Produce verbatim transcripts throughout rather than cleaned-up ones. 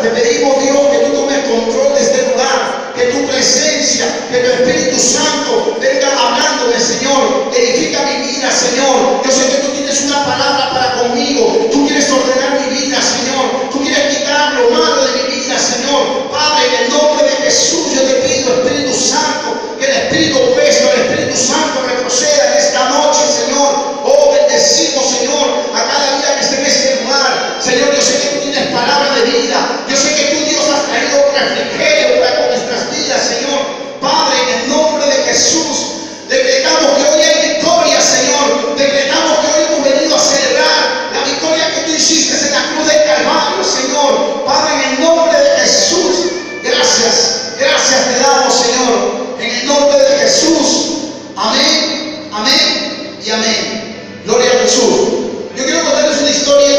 Te pedimos, Dios, que tú tomes control de este lugar, que tu presencia, que tu Espíritu Santo venga hablándome, Señor. Edifica mi vida, Señor. Yo sé que tú tienes una palabra para conmigo. Tú quieres ordenar mi vida, Señor. Tú quieres quitar lo malo de mi vida, Señor. Padre, en el nombre de Jesús, yo te pido, Espíritu Santo, que el Espíritu opuesto, el Espíritu Santo retroceda en esta noche, Señor. Oh, bendecimos, Señor, a cada vida que esté en este lugar. Señor, yo sé que tú tienes palabra de vida. Yo sé que tú, Dios, has traído refrigerio para nuestras vidas, Señor. Padre, en el nombre de Jesús, decretamos que hoy hay victoria, Señor. Decretamos que hoy hemos venido a celebrar la victoria que tú hiciste en la cruz del Calvario, Señor. Padre, en el nombre de Jesús, gracias, gracias te damos, Señor. En el nombre de Jesús, amén, amén y amén. Gloria a Jesús. Yo quiero contarles una historia.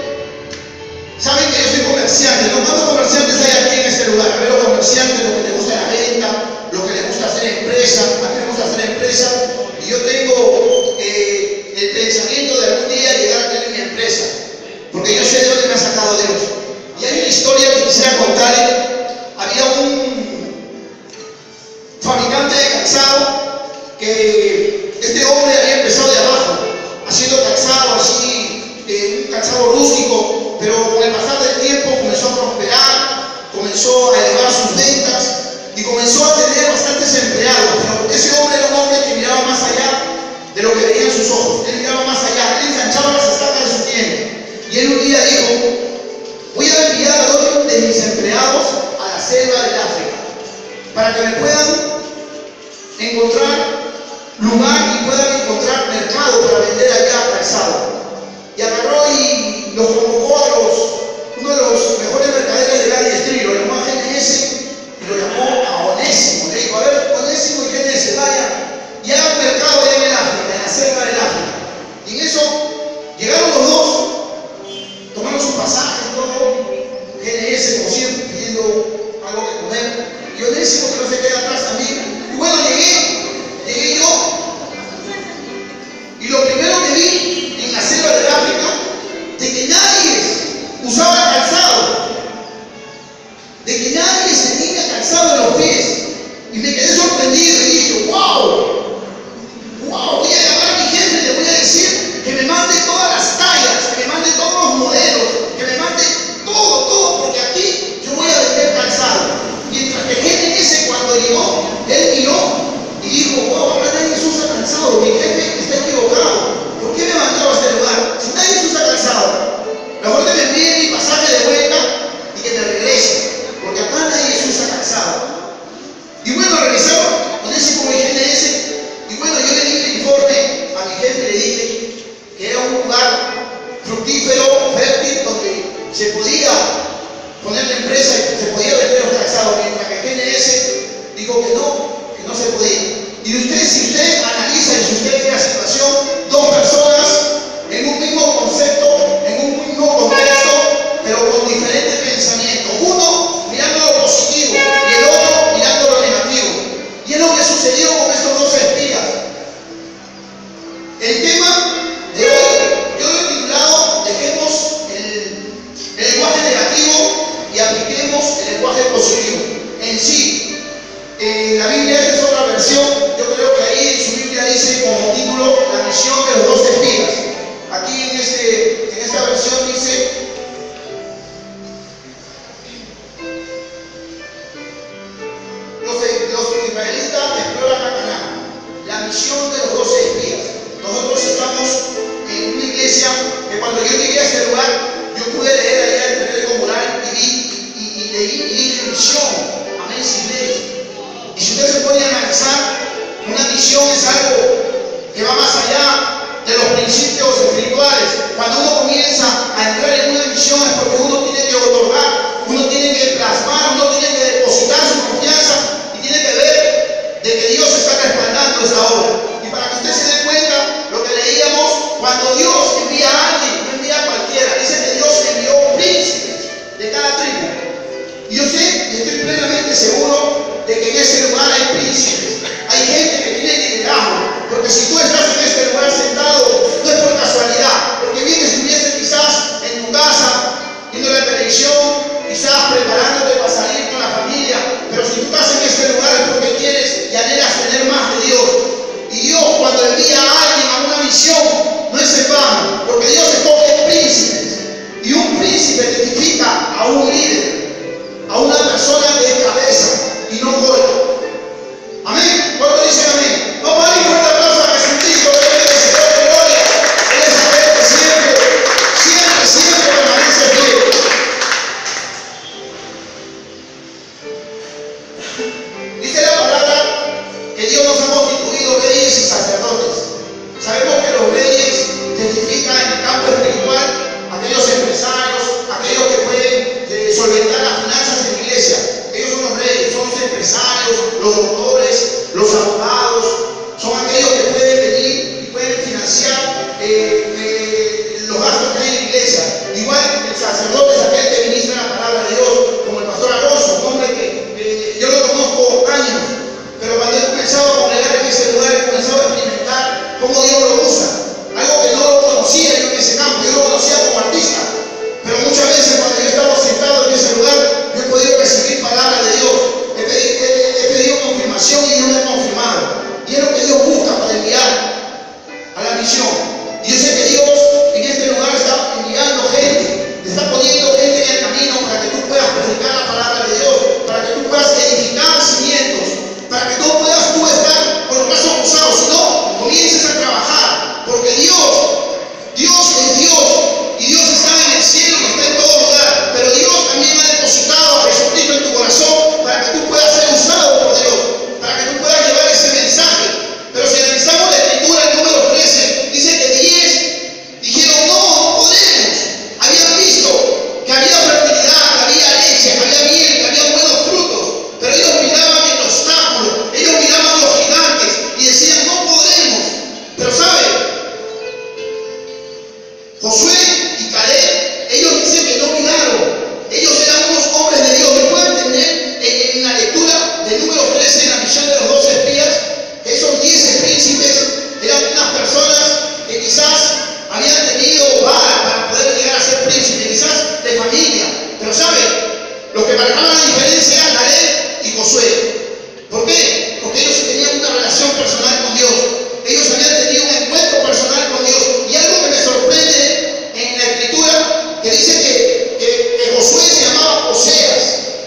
Saben que yo soy comerciante, ¿no? ¿Cuántos comerciantes hay aquí en este lugar? A ver, los comerciantes, los que les gusta la venta, los que les gusta hacer empresa. A mí me gusta hacer empresa y yo tengo eh, el pensamiento de algún día llegar a tener mi empresa, porque yo sé de dónde me ha sacado Dios. Y hay una historia que quisiera contarles. Había un fabricante de calzado que este hombre había empezado de abajo, haciendo calzado así, eh, un calzado rústico, pero con el pasar del tiempo comenzó a prosperar, comenzó a elevar sus ventas y comenzó a tener bastantes empleados. Pero ese hombre era un hombre que miraba más allá de lo que veían sus ojos. Él miraba más allá, él ensanchaba las estacas de su tienda. Y él un día dijo: voy a enviar a dos de mis empleados a la selva del África para que me puedan encontrar lugar y puedan encontrar mercado para vender allá calzado. Y agarró y los convocó a los, uno de los mejores mercaderes de Gadi Street, lo llamó a G N S y lo llamó a Onésimo. Le dijo: a ver, Onésimo y G N S, vayan y hagan mercado allá en el África, en la selva del África. Y en eso llegaron los dos, tomaron sus pasajes, todo. G N S, como siempre, pidiendo algo que comer, y Onésimo, que no se queda atrás también. Y bueno, llegué, llegué yo, y lo primero que vi en la selva del África, de que nadie usaba calzado, de que nadie se tenía calzado en los pies, y me quedé sorprendido y dije: wow, wow, voy a llamar a mi jefe y le voy a decir que me mande todas las tallas, que me mande todos los modelos, que me mande todo, todo, porque aquí yo voy a vender calzado. Mientras que G N S, cuando llegó, él miró y dijo: wow, acá nadie usa calzado, mi jefe está equivocado. ¿Por qué me mandó a este lugar? Si nadie usa calzado, mejor que me envíe mi pasaje de vuelta y que me regrese, porque acá nadie usa calzado. Y bueno, regresaron con ese como G N S, y bueno, yo le di el informe a mi jefe y le dije que era un lugar fructífero, fértil, donde se podía poner la empresa y se podía vender los calzados, mientras que G N S dijo que no, que no se podía. Y usted, si usted analiza y si usted ve la situación, dos personas en un mismo concepto, en un mismo contexto, pero con diferentes pensamientos. Uno mirando lo positivo y el otro mirando lo negativo. Y es lo que sucedió con estos dos espías. El tema de hoy, yo lo he titulado: dejemos el, el lenguaje negativo y apliquemos el lenguaje positivo. En sí, eh, la Biblia, esta es otra versión, yo creo que ahí en su Biblia dice como título la misión de los dos espías. Aquí en, este, en esta versión dice: los, los israelitas exploran a Canaán. La misión de los dos espías. Nosotros estamos en una iglesia que cuando yo llegué a este lugar, yo pude leer allá el periódico Moral y vi y, y leí y dije: misión, amén, sin ley. Y si usted se puede analizar, una misión es algo que va más allá de los principios espirituales. Cuando uno comienza a entrar en una misión es porque uno tiene que otorgar, uno tiene que plasmar, uno tiene que depositar su confianza y tiene que ver de que Dios está respaldando esa obra. Y para que usted se dé cuenta, lo que leíamos, cuando Dios envía a alguien, no envía a cualquiera, dice que Dios envió príncipes de cada tribu. Y yo sé y estoy plenamente seguro de que en ese lugar hay príncipes, hay gente que tiene liderazgo, porque si tú estás en este lugar sentado, no es por casualidad, porque bien estuviese quizás en tu casa, viendo la televisión, quizás Pero ¿sabe? Lo que marcaba la diferencia era Caleb y Josué. ¿Por qué? Porque ellos tenían una relación personal con Dios. Ellos habían tenido un encuentro personal con Dios. Y algo que me sorprende en la escritura, que dice que, que, que Josué se llamaba Oseas.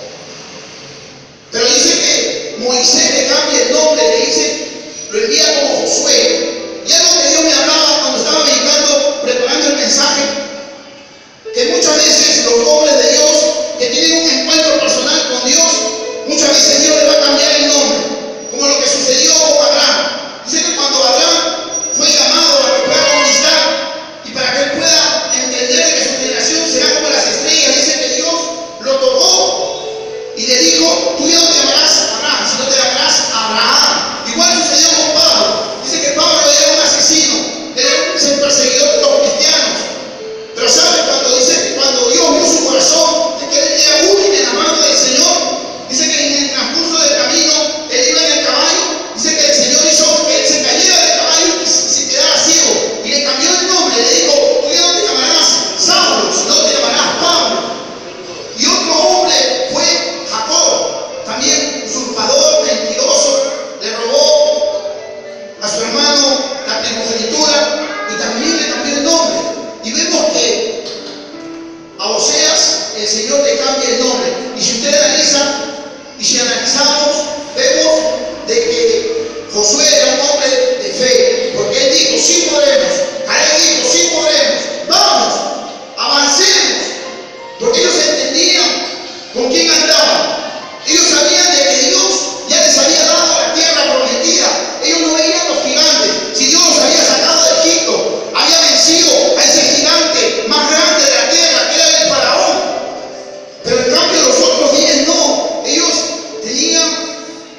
Pero dice que Moisés le cambia el nombre, le dice, lo envía como Josué. Y algo que Dios me hablaba cuando estaba meditando, preparando el mensaje, que muchas veces los hombres de Dios que tienen un encuentro personal con Dios, muchas veces Dios le va a cambiar el nombre, como lo que sucedió con Abraham. Dice que cuando Abraham fue llamado a que pueda conquistar y para que él pueda entender que su generación será como las estrellas, dice que Dios lo tocó y le dijo, tú ya no te llamarás Abraham, sino te llamarás Abraham. Igual sucedió con Pablo. Dice que Pablo era un asesino, era un perseguidor de los cristianos. Pero ¿sabe? Cuando dice que cuando Dios vio su corazón, de que él era útil en la mano del Señor, dice que en el transcurso del camino, él iba en el caballo, dice que el Señor hizo que él se cayera del caballo y se quedara ciego. Y le cambió el nombre, le dijo, tú ya no te llamarás Saulo, sino te llamarás Pablo. Y otro hombre fue Jacob, también usurpador, mentiroso, le robó a su hermano la primogenitura y también le cambió el nombre. Y vemos que a Oseas el Señor le cambia el nombre. Y si usted analiza, y si analizamos, vemos de que Josué era un hombre de fe, porque él dijo, sí podremos. Caleb dijo, sí podremos. Vamos, avancemos. Porque ellos entendían con quién andaban. Ellos sabían de que Dios ya les había dado la tierra prometida. Ellos no veían los gigantes. Si Dios los había sacado de Egipto, había vencido a ese gigante más grande de la tierra, que era el faraón. Pero en cambio los otros diez no. Ellos tenían,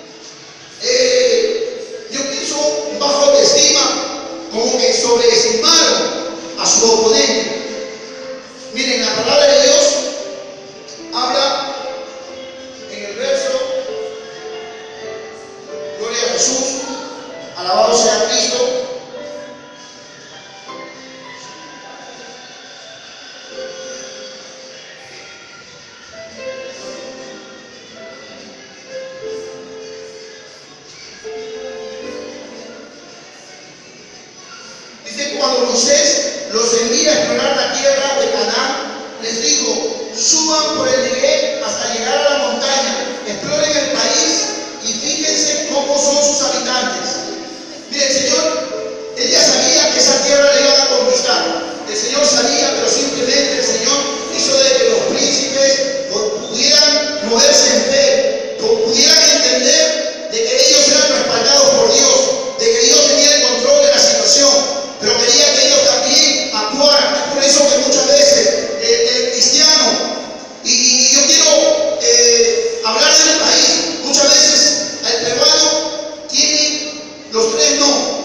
eh, yo pienso, bajo autoestima, como que sobreestimaron a su oponente. Miren, la palabra de Dios habla en el verso, gloria a Jesús, alabado sea Cristo. Dice que cuando Moisés los envía a explorar la tierra de Canaán, les dijo, suban por el Negev hasta llegar a la montaña, exploren el país y fíjense cómo son sus habitantes. Mire, el Señor, él ya sabía que esa tierra le iban a conquistar. El Señor sabía, pero simplemente el Señor hizo de que los príncipes pudieran moverse en fe, pudieran entender de que ellos eran respaldados por Dios, de que Dios tenía el control de la situación. Pero quería que ellos también actuaran. Es por eso que muchas veces eh, el cristiano, y, y yo quiero eh, hablar del país, muchas veces el peruano tiene los tres no.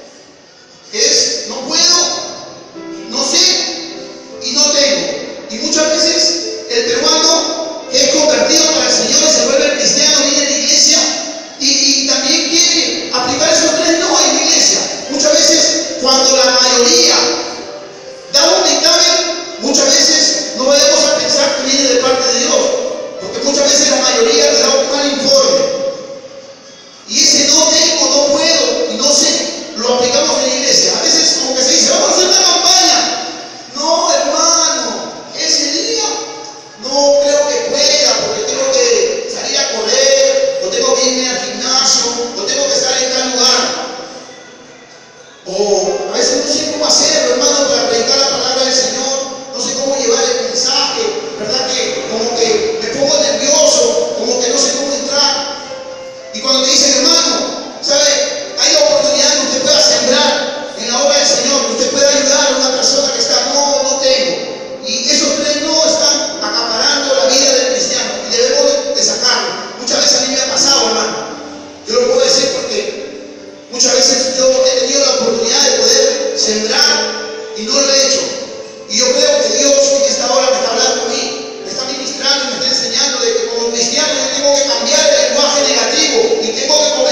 Es no puedo, no sé y no tengo. Y muchas veces el peruano que es convertido para el Señor y se vuelve cristiano, viene a la iglesia y, y también quiere aplicar esos tres no en la iglesia. Muchas veces cuando la mayoría da un dictamen, muchas veces no vayamos a pensar que viene de parte de Dios, porque muchas veces la mayoría le da un mal informe. Y ese no tengo, no puedo y no sé, lo aplicamos en la iglesia. A veces como que se dice, vamos a hacer una campaña. No, hermano, ese día no creo que pueda, porque tengo que salir a correr, o tengo que irme al gimnasio, o tengo que estar en tal lugar. O a veces no sé cómo hacerlo, hermano, para predicar la palabra del Señor. No sé cómo llevar el mensaje, ¿verdad? Que como que me pongo nervioso, como que no sé cómo entrar. Y cuando te dicen, hermano, ¿sabe? Hay la oportunidad que usted pueda sembrar en la obra del Señor, que usted pueda ayudar a una persona que está, no, no tengo. Y esos tres no están acaparando la vida del cristiano y debemos de sacarlo. Muchas veces a mí me ha pasado, hermano. Yo lo puedo decir porque muchas veces yo he tenido la oportunidad de poder sembrar y no lo he hecho. Y yo creo que Dios en esta hora me está hablando a mí, me está ministrando y me está enseñando de que como cristiano yo tengo que cambiar el lenguaje negativo y tengo que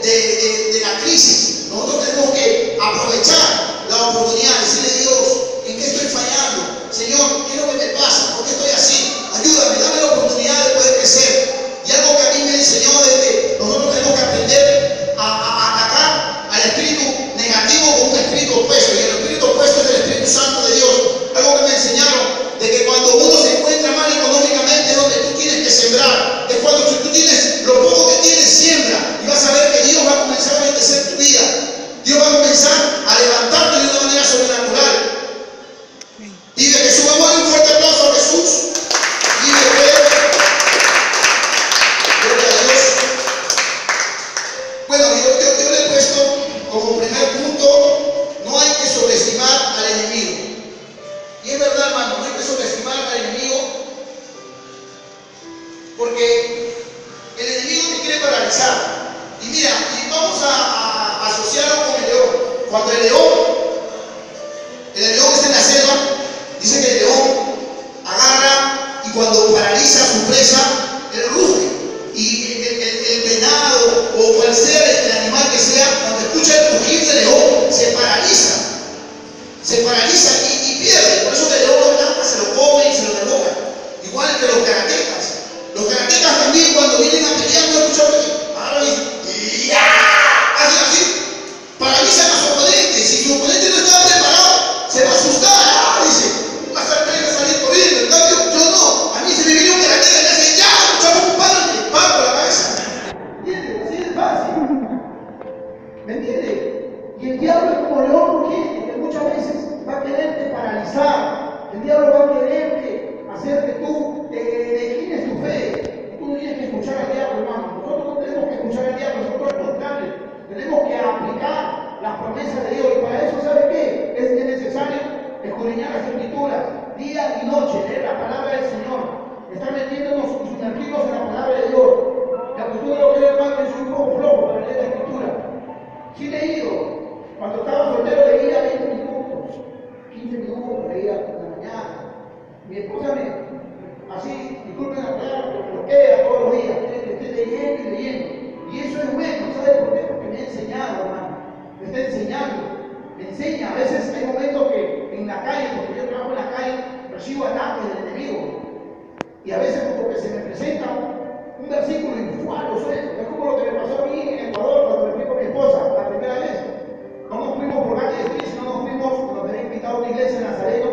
de, de, de la crisis, nosotros tenemos que aprovechar la oportunidad, decirle a Dios, ¿en qué estoy fallando? Señor, ¿qué es lo que me pasa? ¿Por qué estoy así? Ayúdame, dame la oportunidad de poder crecer. Y algo que a mí me enseñó es que nosotros tenemos que aprender a, a, a atacar al espíritu negativo con un espíritu opuesto. Y el espíritu opuesto es el Espíritu Santo de Dios. Algo que me enseñaron, de que cuando uno se encuentra mal económicamente, es donde tú tienes que sembrar. Es cuando tú tienes lo poco que tienes, siembra. Y vas a ver que Dios va a comenzar a bendecer tu vida. Dios va a comenzar a levantarte de una manera sobrenatural. Dile que subamos un fuerte aplauso a Jesús. Dile que gloria a Dios. Bueno, yo, yo, yo le he puesto como primer punto, no hay que subestimar al enemigo. Y es verdad, hermano, no hay que subestimar al enemigo, porque el enemigo te quiere paralizar. Y mira, y vamos a, a, a asociarlo con el león. Cuando el león, el león está en la selva, dice que el león agarra y cuando paraliza a su presa, él ruge. Y el, el, el venado o cual sea el animal que sea, cuando escucha el rugir del león, se paraliza. Se paraliza y, y pierde. Por eso que el león lo atrapa, se lo come y se lo revoca. Igual que los karatecas. Los karatecas también cuando vienen a pelear, no escuchan que agarran y ¡ya! Hacen así. Paralizan a su oponente. Si su oponente no está preparado, se va a asustar. ¡Ah! Dice, va a salir, a salir corriendo. En cambio, yo no. A mí se me viene un karateca y me hace ¡ya! Muchachos, párate, parto la cabeza. ¿Entiendes? Así de fácil. ¿Me entiendes? Y el diablo es como león rugiente, que muchas veces va a quererte paralizar. El diablo va a quererte hacer que tú te declines tu fe. Tú no tienes que escuchar al diablo, hermano. Nosotros no tenemos que escuchar al diablo, nosotros al contrario. Tenemos que aplicar las promesas de Dios. Y para eso, ¿sabe qué? Es necesario escudriñar las escrituras día y noche, leer la palabra del Señor, estar metiéndonos y sumergirnos en la palabra de Dios. Y aunque tú no lo creas, hermano, yo soy un poco flojo para leer la escritura. Sí he leído. Cuando estaba soltero leía veinte minutos, quince minutos, leía en la mañana. Mi esposa me, así, disculpen la palabra, pero me bloquea todos los días, que esté leyendo y leyendo. Y eso es bueno, ¿sabes por qué? Porque me ha enseñado, hermano. Me está enseñando, me enseña. A veces hay momentos que en la calle, porque yo trabajo en la calle, recibo ataques del enemigo. Y a veces como que se me presenta un, un versículo inusual, o sea, es como lo que me pasó a mí en Ecuador cuando me fui con mi esposa la primera vez. No nos fuimos por calle de Street, sino nos fuimos, nos habían invitado a una iglesia en Nazareno.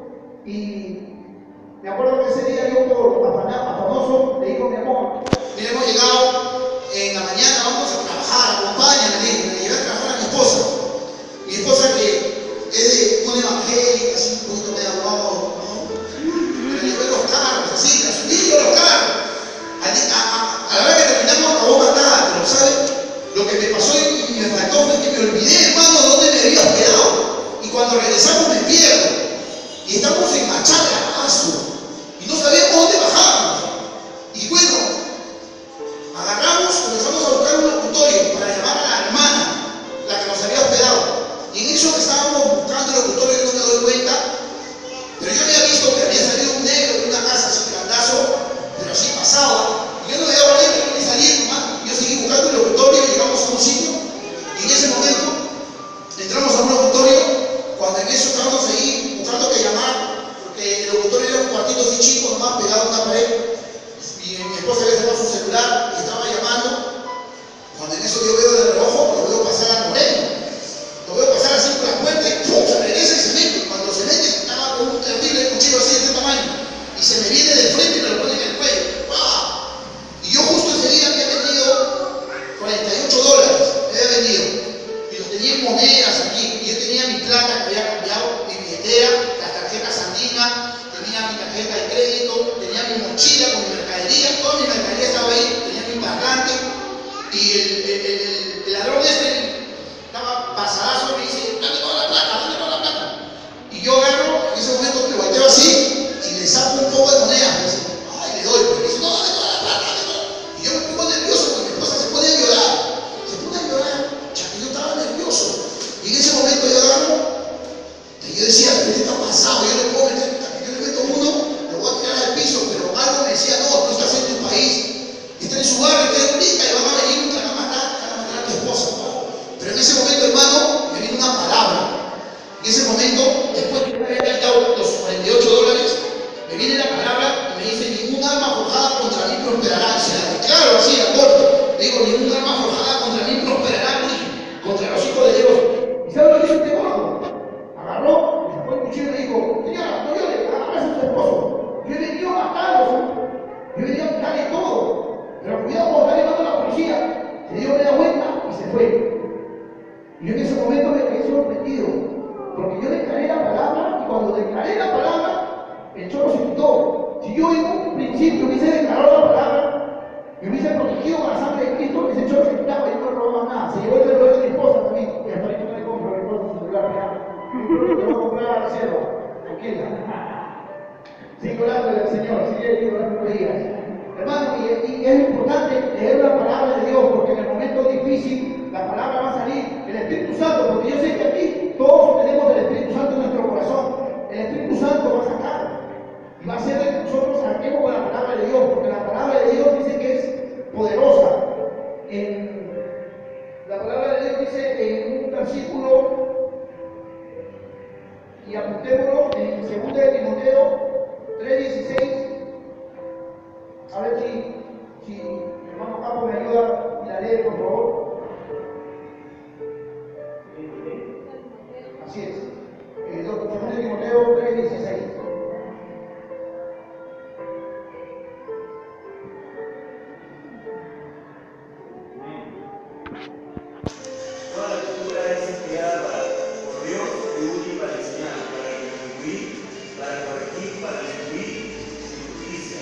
Y me acuerdo que ese día yo por afanoso le digo a mi amor, mira, hemos llegado en la mañana, vamos a trabajar, acompáñame, le digo, me llevé a trabajar a mi esposa. Mi esposa que es de una evangélica, así un poquito medio guapo, ¿no? Me llevé los carros, así, la subí yo los carros. A, a, a, a la hora que terminamos acabó matada, pero ¿sabes? Lo que me pasó y me faltó fue que me olvidé, hermano, de dónde me había hospedado. Y cuando regresamos me pierdo. Y estamos en Machalazo. Y no sabíamos dónde bajarnos. Y bueno, agarramos, comenzamos a buscar un locutorio para llamar a la hermana, la que nos había hospedado. Y en eso que estábamos buscando el locutorio, yo no me doy cuenta, pero yo había visto que había salido un negro de una casa así grandazo, pero así pasaba. Y yo no me daba cuenta que me salía nomás. Yo seguí buscando el locutorio y llegamos a un sitio. Y en ese momento entramos a un locutorio. Cuando en eso estábamos ahí buscando que llamar, porque el locutorio era un cuartito así chico, nomás pegado a una pared. Y mi esposa había sacado su celular y estaba llamando. Cuando en eso yo veo de reojo, lo veo pasar a Moreno. Lo veo pasar así por la puerta y ¡pum! Se regresa y se mete. Cuando se mete, estaba con un terrible cuchillo así de este tamaño. Y se me viene de frente y me lo pone en el cuello. ¡Wow! Y yo justo ese día había vendido cuarenta y ocho dólares. Había vendido. Y los tenía en monedas aquí. Y yo tenía mi plata que había cambiado, mi billetera, las tarjetas andinas, tenía mi tarjeta de crédito, tenía mi mochila con mi mercadería. Toda mi mercadería estaba ahí. Tenía mi parlante. Y el, el, el, el ladrón este estaba pasadazo y me dice, dame toda la plata, dame toda la plata. Y yo agarro, en ese momento me volteo así y le saco un poco de monedas. Me dice, ay, le doy. Pero me dice, no, dame toda la plata, dame toda. Y yo me pongo nervioso porque mi esposa se pone a llorar. Se pone a llorar. Ya que yo estaba nervioso. Y en ese momento yo agarro, y yo decía, pero ¿qué está pasado? Yo le puedo meter, yo le meto uno, lo voy a tirar al piso, pero algo me decía, no, no estás en tu país. Está en su barrio, está en Rica y van a venir, te van a matar, te van a matar a tu esposa. se dio media vuelta y se fue. Y yo en ese momento me quedé sorprendido, porque yo declaré la palabra, y cuando declaré la palabra, el chorro se quitó. Si yo en un principio hubiese declarado la palabra, me hubiese protegido con la sangre de Cristo, ese chorro se quitaba y no me robaba nada. Se llevó el celular de mi esposa también, y hasta ahorita no le compro a mi esposa su celular, ya. Yo voy a comprar al cielo, tranquila. Sigo orándole al Señor, sigue orando por días. Hermano, y, y es importante leer la palabra de Dios, porque en el momento difícil la palabra va a salir. El Espíritu Santo, porque yo sé que aquí todos tenemos el Espíritu Santo en nuestro corazón. El Espíritu Santo va a sacar y va a hacer que nosotros saquemos con la palabra de Dios, porque la palabra de Dios dice que es poderosa. En, la palabra de Dios dice en un versículo, y apuntémoslo en segunda de Timoteo tres dieciséis. A ver si, si el hermano Capo me ayuda y la lee, por favor. Así es. Eh, segunda de Timoteo tres dieciséis. Toda la escritura es inspirada por Dios y útil para enseñar, para retribuir, para corregir, para instruir en justicia.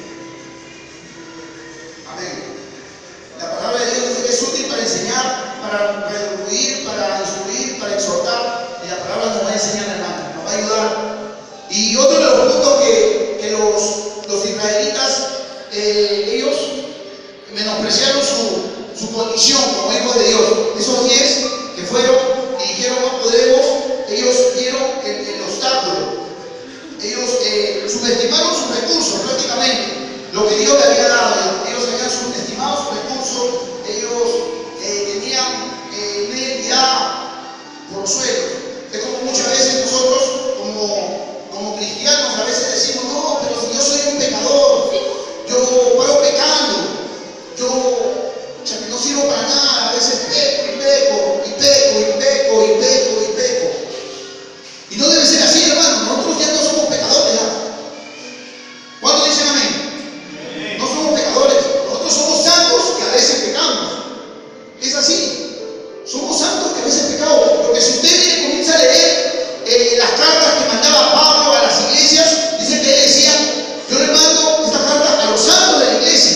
Amén. La palabra de Dios dice que es útil para enseñar, para retribuir, para instruir, para exhortar. Y la palabra nos va a enseñar, hermano, nos va a ayudar. Y otro de los puntos que, que los, los israelitas, eh, ellos menospreciaron su, su condición como hijos de Dios. Esos diez que fueron y dijeron no podremos, ellos vieron el, el obstáculo. Ellos eh, subestimaron sus recursos prácticamente, lo que Dios le había dado. Ellos habían subestimado sus recursos, ellos eh, tenían eh, una identidad por los suelos. Es como muchas veces nosotros, como, como cristianos, a veces decimos, no, pero si yo soy un pecador, yo paro pecando, yo o sea, que no sirvo para nada, a veces peco y peco, y peco y peco y peco y peco. Y no debe ser así, hermano. Nosotros ya no somos pecadores ya. ¿Cuántos dicen amén? No somos pecadores. Nosotros somos santos que a veces pecamos. Es así. Somos santos que a veces pecamos. Porque si usted viene y comienza a leer eh, las cartas que mandaba Pablo a las iglesias, dice que él decía, yo le mando esta carta a los santos de la iglesia.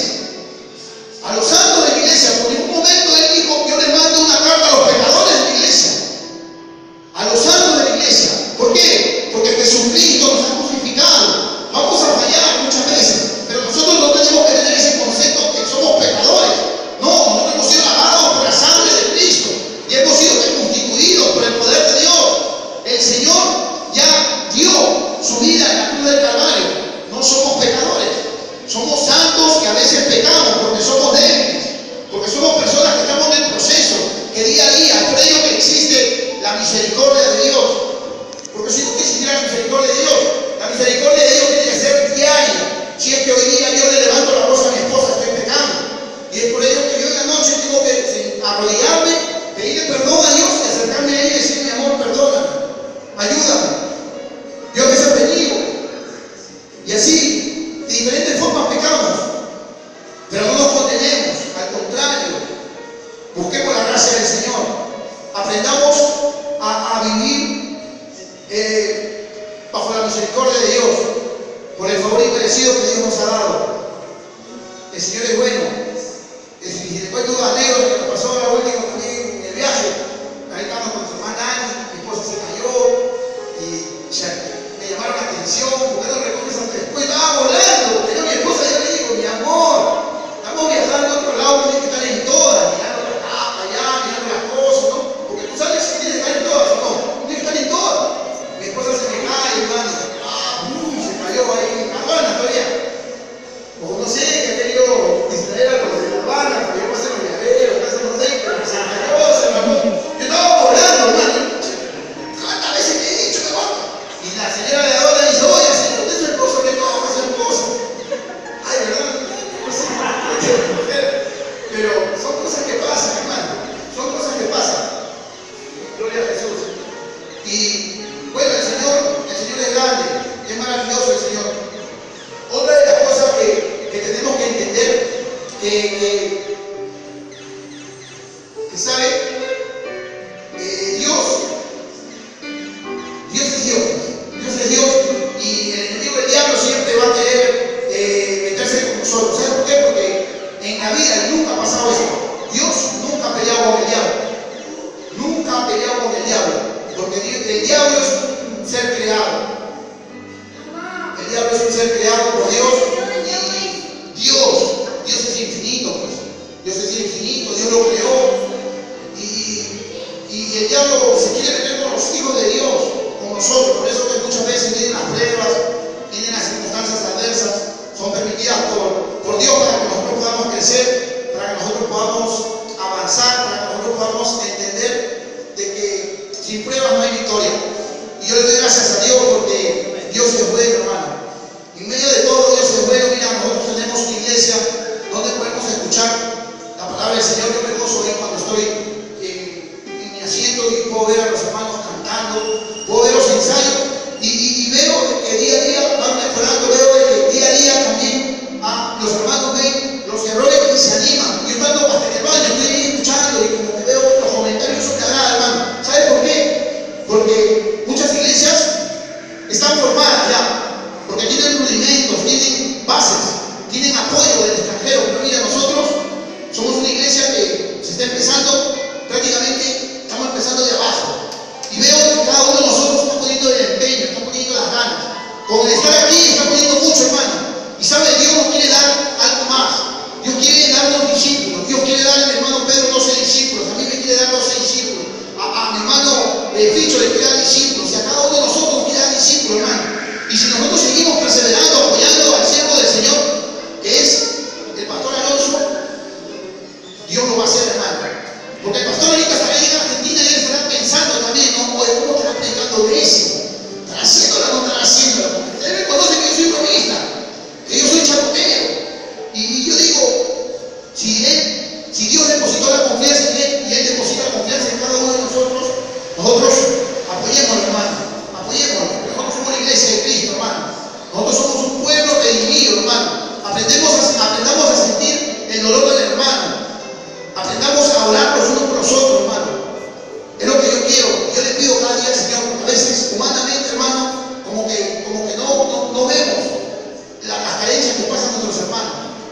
A los santos de la iglesia. Por ningún momento él dijo, yo le mando una carta a los pecadores de la iglesia. A los santos de la iglesia. ¿Por qué? Porque Jesucristo nos ha crucificado. Vamos a fallar muchas veces, pero nosotros no tenemos que tener ese concepto que somos pecadores. No, nosotros hemos sido lavados por la sangre de Cristo y hemos sido constituidos por el poder de Dios. El Señor ya dio su vida en la cruz del Calvario. No somos pecadores. Somos santos que a veces pecamos porque somos débiles, porque somos personas que estamos en el proceso, que día a día, es por ello que existe la misericordia de Dios. Porque si no existiera la misericordia de Dios, la misericordia de Dios tiene que ser diaria. Si es que hoy día yo le levanto la voz a mi esposa, estoy pecando. Y es por ello que yo en la noche tengo que arrodillarme, pedirle perdón a Dios y acercarme a ella y decir, mi amor, perdóname, ayúdame. Yo a veces bendigo. Y así, de diferentes formas pecamos. Pero no nos condenemos, al contrario, busquemos la gracia del Señor. Aprendamos a, a vivir Eh, bajo la misericordia de Dios, por el favor inmerecido que Dios nos ha dado. El Señor es bueno. Y después dudas anécdotas que nos pasó la última también en el viaje. Ahí estamos con su hermana Ani, mi esposa se cayó y ya, me llamaron la atención, porque no recoges antes. Después estaba volando, pero mi esposa ya le dijo, mi amor, estamos viajando a otro lado, tienes que estar en todas, mirando acá, allá, mirando las cosas, ¿no? Porque tú sabes que tienes que estar en todas, ¿no? Tienes que estar en todas. Mi esposa se me cae, hermano. Ah, uh, se cayó ahí en La Habana todavía. O no sé, que ha querido distraer a los de La Habana, que yo pasé los llaveros, no sé, pero se me cayó, se me cayó. Yo estaba volando, Dios es infinito, Dios lo creó. Y, y el diablo se quiere meter con los hijos de Dios, con nosotros. Por eso que muchas veces vienen las pruebas, vienen las circunstancias adversas, son permitidas por, por Dios para que nosotros podamos crecer, para que nosotros podamos avanzar, para que nosotros podamos entender de que sin pruebas no hay victoria. Y yo le doy gracias a Dios porque Dios es bueno, hermano. En medio de todo Dios es bueno. Mira, nosotros tenemos una iglesia donde podemos escuchar la palabra del Señor. Yo me gozo bien cuando estoy en, en mi asiento y puedo ver a los hermanos cantando, puedo ver los ensayos y, y, y veo que día a día van mejorando, veo que día a día también ah, los hermanos ven los errores y se animan. Yo estando hasta en el baño, estoy ahí escuchando y como que veo los comentarios, eso me agrada, hermano. ¿Sabes por qué? Porque muchas iglesias están formadas ya, porque tienen rudimentos, tienen bases, tienen apoyo del extranjero. Pero mira, nosotros somos una iglesia que se está empezando, prácticamente estamos empezando de abajo. Y veo que cada uno de nosotros está poniendo el empeño, está poniendo las ganas. Con el estar aquí está poniendo mucho, hermano. Y sabe, Dios nos quiere dar algo más. Dios quiere darnos discípulos. Dios quiere dar a mi hermano Pedro doce discípulos. A mí me quiere dar doce discípulos. A, a mi hermano eh, Ficho le quiere dar discípulos. Y a cada uno de nosotros nos quiere dar discípulos, hermano. Y si nosotros seguimos perseverando, apoyando al siervo del Señor, que es el pastor Alonso, Dios lo va a hacer, hermano. Porque el pastor ahorita estará en Argentina y él estará pensando también, ¿no? Oye, ¿cómo estará predicando décimo? ¿Estará haciéndolo o no estará haciéndolo? Él me conoce que yo soy bromista, que yo soy chapotero. Y, y yo digo, si él, si Dios depositó la confianza en él y él deposita la confianza en cada uno de nosotros, nosotros apoyémoslo, hermano. Apoyémoslo. Nosotros somos la iglesia de Cristo, hermano. Nosotros somos un pueblo redimido, hermano. Aprendemos a, aprendamos a sentir el dolor del hermano. Aprendamos a orar los unos por los otros, hermano. Es lo que yo quiero. Yo le pido cada día al Señor, porque a veces humanamente, hermano, como que, como que no, no, no vemos la, las carencias que pasan nuestros hermanos.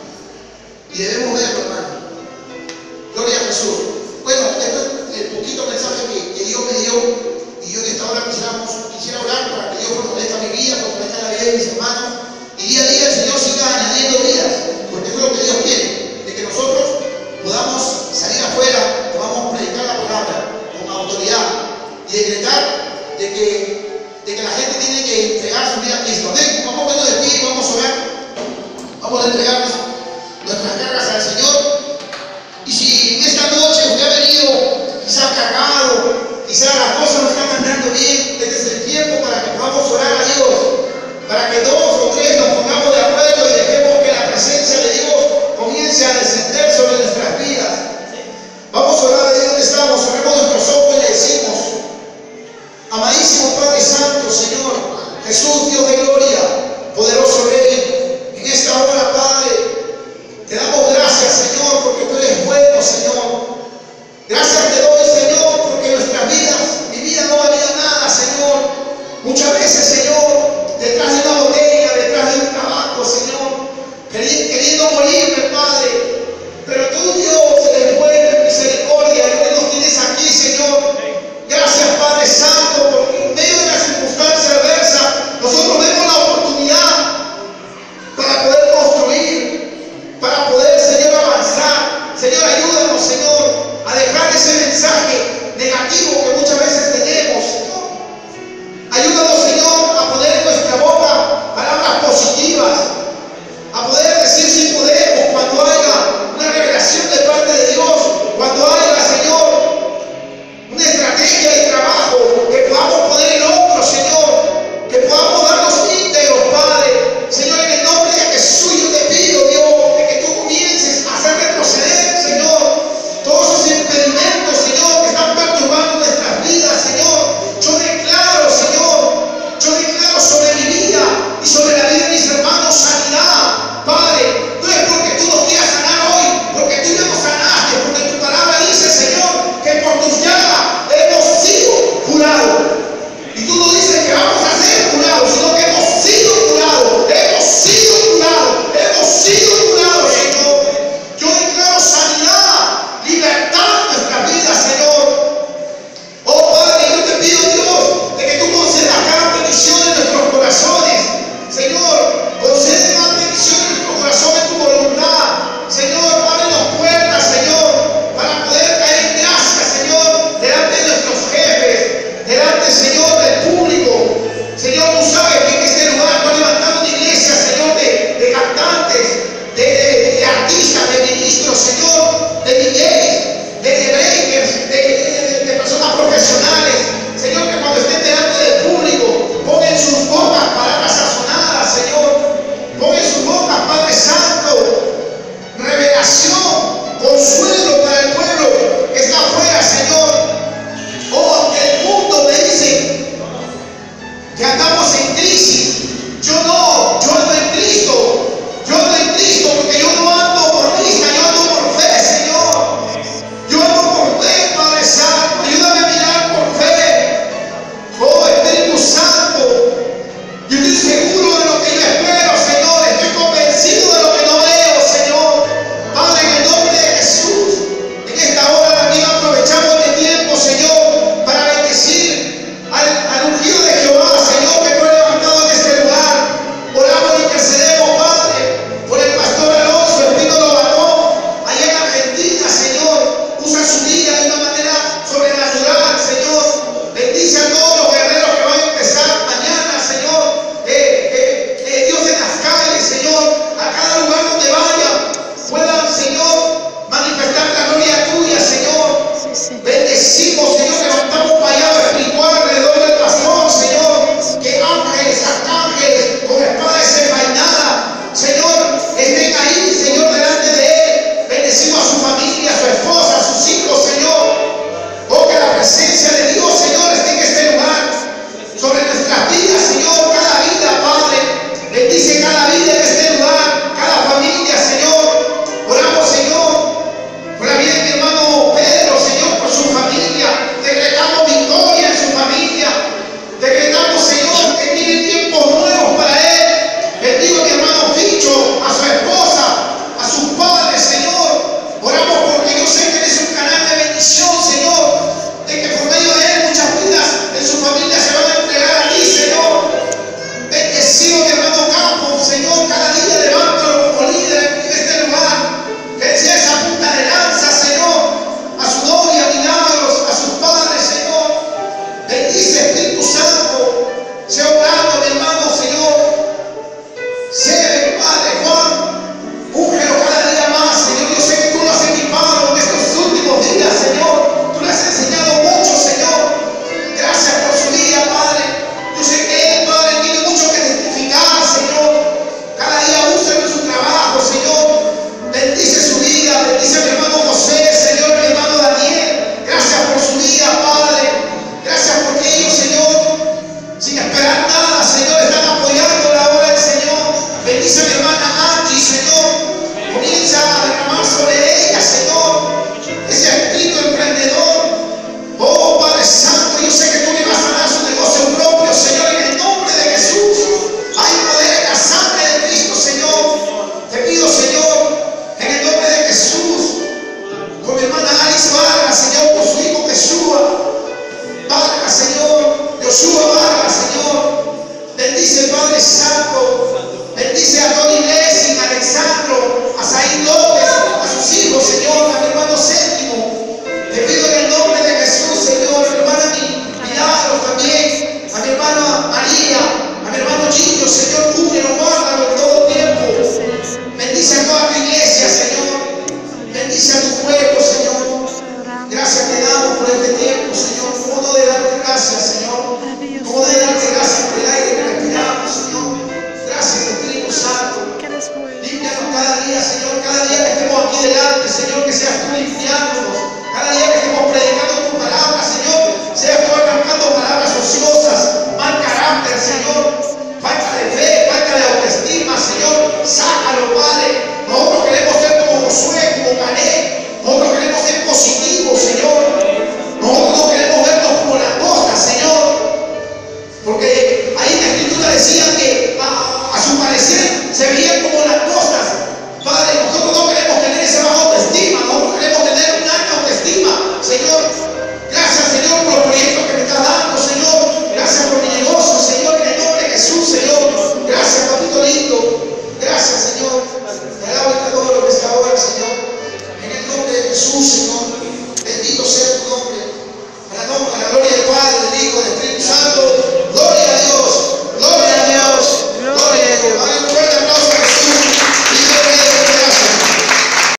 Y debemos verlo, hermano. Gloria a Jesús. Bueno, este es el poquito mensaje que, que Dios me dio. Y yo en esta hora quisiéramos, quisiera orar para que Dios fortalezca mi vida, fortalezca la vida de mis hermanos. Y día a día el Señor siga añadiendo vidas, porque eso es lo que Dios quiere, de que nosotros podamos salir afuera, podamos predicar la palabra con autoridad y decretar de que, de que la gente tiene que entregar su vida a Cristo. Amén. Vamos a vernos de pie, vamos a orar, vamos a entregarnos nuestras cargas al Señor. Y si en esta noche usted ha venido quizás cargado, quizás las cosas no están andando bien, este es el tiempo para que podamos orar a Dios, para que dos o tres nos pongamos de acuerdo y dejemos que la presencia de Dios comience a descender sobre nuestras vidas. Vamos a orar a Dios donde estamos, cerremos nuestros ojos y le decimos: amadísimo Padre Santo, Señor, Jesús, Dios de gloria, poderoso Rey, en esta hora, Padre, te damos gracias, Señor, porque tú eres bueno, Señor. Gracias te doy, Señor, porque nuestras vidas, mi vida no valía nada, Señor. Muchas veces, Señor, detrás de una botella, detrás de un tabaco, Señor, queriendo morirme, Padre. Pero tú, Dios, eres bueno en misericordia y hoy nos tienes aquí, Señor. Gracias, Padre Santo, porque en medio de la circunstancia adversa, nosotros vemos la oportunidad para poder construir, para poder, Señor, avanzar. Señor, ayúdanos, Señor, a dejar ese mensaje negativo que muchas veces tenemos.